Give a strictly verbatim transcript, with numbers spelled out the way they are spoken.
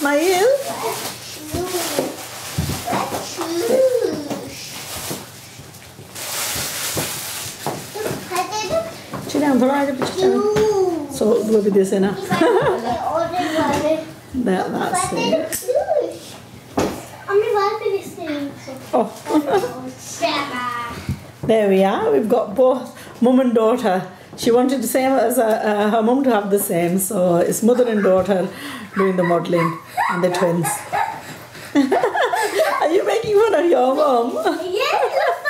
smile. Chidan, थोड़ा आगे पीछे चलो. So वो भी देसे ना. That that's it. Oh. There we are. We've got both mum and daughter. She wanted the same as uh, uh, her mum to have the same, so it's mother and daughter doing the modelling, and the twins. Are you making fun of your mum? Yes.